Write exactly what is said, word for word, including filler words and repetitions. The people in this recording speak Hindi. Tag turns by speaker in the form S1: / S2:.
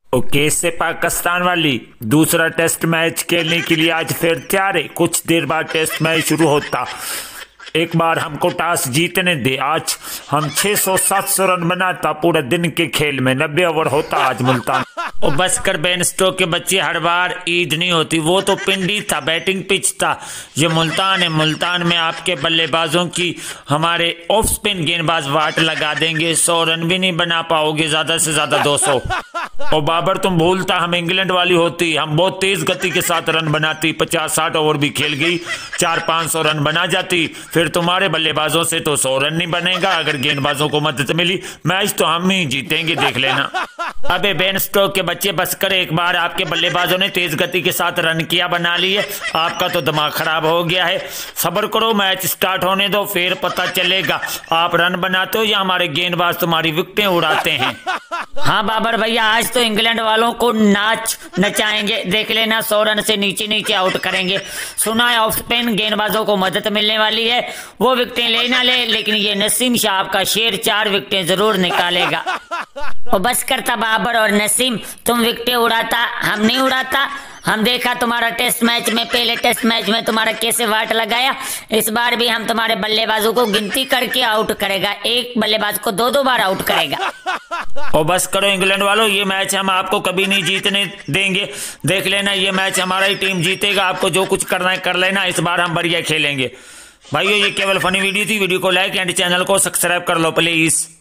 S1: ओके से पाकिस्तान वाली दूसरा टेस्ट मैच खेलने के लिए आज फिर तैयार है। कुछ देर बाद टेस्ट मैच शुरू होता। एक बार हमको टॉस जीतने दे। आज हम छह सौ सात सौ रन बनाता पूरे दिन के खेल में। नब्बे ओवर होता आज मुल्तान। और बस कर बेन स्टोक के बच्चे, हर बार ईद नहीं होती। वो तो पिंडी था, बैटिंग पिच था। ये मुल्तान है। मुल्तान में आपके बल्लेबाजों की हमारे ऑफ स्पिन गेंदबाज वाट लगा देंगे। सौ रन भी नहीं बना पाओगे, ज्यादा से ज्यादा दो सौ। और बाबर तुम भूलता, हम इंग्लैंड वाली होती, हम बहुत तेज गति के साथ रन बनाती। पचास साठ ओवर भी खेल गई, चार पांच सौ रन बना जाती। फिर तुम्हारे बल्लेबाजों से तो सौ रन नहीं बनेगा। अगर गेंदबाजों को मदद मिली मैच तो हम ही जीतेंगे, देख लेना। अबे बेन स्टोक के बच्चे बस कर। एक बार आपके बल्लेबाजों ने तेज गति के साथ रन किया, बना लिए। आपका तो दिमाग खराब हो गया है। सब्र करो, मैच स्टार्ट होने दो, फिर पता चलेगा आप रन बनाते हो या हमारे गेंदबाज तुम्हारी विकेटें उड़ाते हैं।
S2: हाँ बाबर भैया, आज तो इंग्लैंड वालों को नाच नचाएंगे, देख लेना। सौ रन से नीचे नीचे आउट करेंगे। सुना है ऑफ स्पिन गेंदबाजों को मदद मिलने वाली है। वो विकेटें ले ना ले, लेकिन ये नसीम शाह का शेर चार विकेटें जरूर निकालेगा। और बस करता बाबर और नसीम, तुम विकेटें उड़ाता, हम नहीं उड़ाता। हम देखा तुम्हारा टेस्ट मैच में, पहले टेस्ट मैच में तुम्हारा कैसे वाट लगाया। इस बार भी हम तुम्हारे बल्लेबाजों को गिनती करके आउट करेगा। एक बल्लेबाज को दो दो बार आउट करेगा।
S1: और बस करो इंग्लैंड वालों, ये मैच हम आपको कभी नहीं जीतने देंगे, देख लेना। ये मैच हमारा ही टीम जीतेगा। आपको जो कुछ करना है कर लेना। इस बार हम बढ़िया खेलेंगे। भाइयों, ये केवल फनी वीडियो थी। वीडियो को लाइक एंड चैनल को सब्सक्राइब कर लो प्लीज।